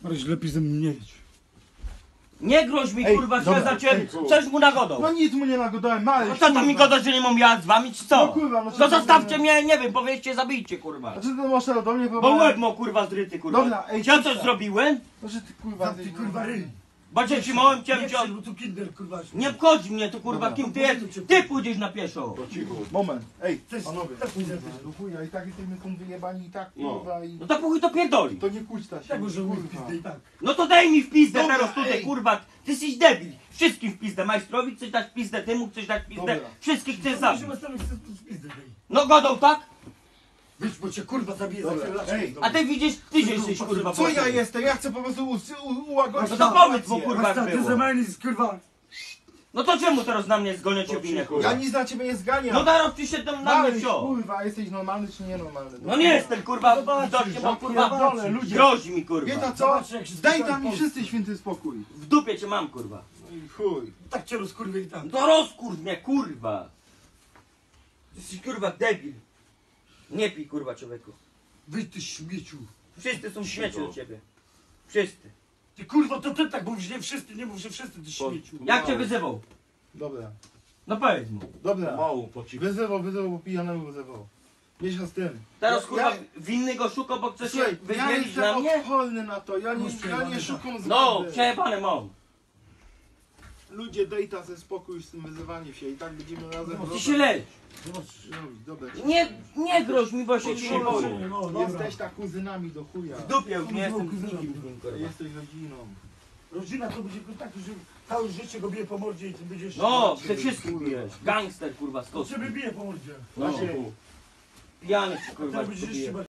Maryś, lepiej ze mną nie idź. Nie groź mi, Ej, kurwa, że dobra, ja za ciebie ej, coś mu nagodał. No nic mu nie nagodałem, Maryś, No co to mi gada, że nie mam jad z wami, czy co? No kurwa, no To co- zostawcie mnie, nie wiem, powiedzcie, zabijcie, kurwa. A czy ty masz teraz do mnie Bo próbować? łeb ma, kurwa, zryty, kurwa. Dobra, ej, Ja coś cisza. zrobiłem? No że ty kurwa... Ty kurwa ryj. Bacie ci małem cię Nie krzycz, bo tu kinder kurwa. Nie obchodzi mnie to, kurwa, Dobra. kim ty jesteś. Ty pójdziesz na pieszo. Moment, ej, Cześć, panowie, tak pójdę. do chuja, i tak jesteśmy tu wyjebani i tak, No. kurwa, i... No to pójdź to pierdoli. To nie kłóćta się, Tak może mówić kurwa. pizdę i tak. No to daj mi w pizdę Dobra, teraz tutaj, ej. kurwa. Ty jesteś debil. Wszystkim w pizdę. Majstrowi chcesz dać w pizdę, ty mu chcesz dać w pizdę. Dobra. Wszystkich chcesz No, zabić. musimy stanąć z pizdę daj. No godą, tak? Wyjdź, bo cię kurwa zabije za Dobra, chwilę. ej. A ty widzisz, ty jesteś, kurwa. Co ja potrzebny. jestem? Ja chcę po prostu ułagodzić No to powiedz mu, sytuację. kurwa, Masz jak tak, ty było. zamajny kurwa. No to czemu teraz na mnie zgoniacie winę, kurwa? Ja nic na ciebie nie zganiam. No teraz ty się tam na mnie Maryś, wziął. kurwa, jesteś normalny czy nienormalny? No nie jestem, kurwa, Zobaczysz, widocznie, bo ja kurwa pierdolę, ludzie. grozi mi, kurwa. Wieta co? Zobacz, jak się Daj spotkałem tam mi w Polsce. wszyscy święty spokój. W dupie cię mam, kurwa. No i chuj. Tak cię rozkurwieli tam. No to rozkurw mnie, kurwa. Ty jesteś, kurwa, debil. Nie pij, kurwa, człowieku. Wyjdź ty śmieciu. Wszyscy są śmieci do ciebie. Wszyscy. Ty kurwa, to ty tak mówisz, nie wszyscy, nie mów, że wszyscy ty śmieciu. Jak cię wyzywał? Dobra, No powiedz mu. dobra. Mało po cichu. Wyzywał, bo pijanemu wyzywał. Miesiąc z tym. Teraz, Ja- kurwa, ja- winny go szuka, bo chce się Słuchaj, ja wydzielić na jestem mnie? odporny na to, ja nie Przejebane, szukam No, zgody. przejebane mam. Ludzie, daj ta ze spokój z tym wyzywaniem się i tak będziemy razem Ty się leć. robić. Dobra, Nie groź mi, bo się cię nie boję. No, dobra. jesteś tak kuzynami do chuja. W dupie już nie jestem z Kuzynami. nikim z nim, kurwa. Jesteś rodziną. Rodzina to będzie tak, że całe życie go bije po mordzie i ty będziesz... No, ty wszystkich bijesz. Gangster, kurwa, To skąd? ciebie bije po mordzie. No, Maciej. pijany ci, kurwa, Teraz będziesz bije. jeszcze